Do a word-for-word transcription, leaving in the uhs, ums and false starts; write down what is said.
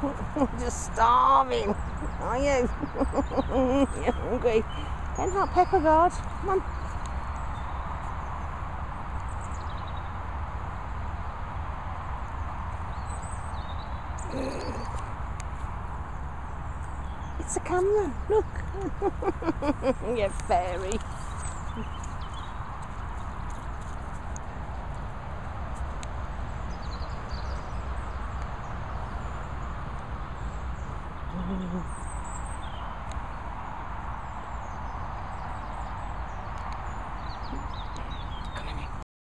Just starving, are you? You're hungry. Then hot pepper guard. Come on. It's a camera. Look. You fairy. Mm.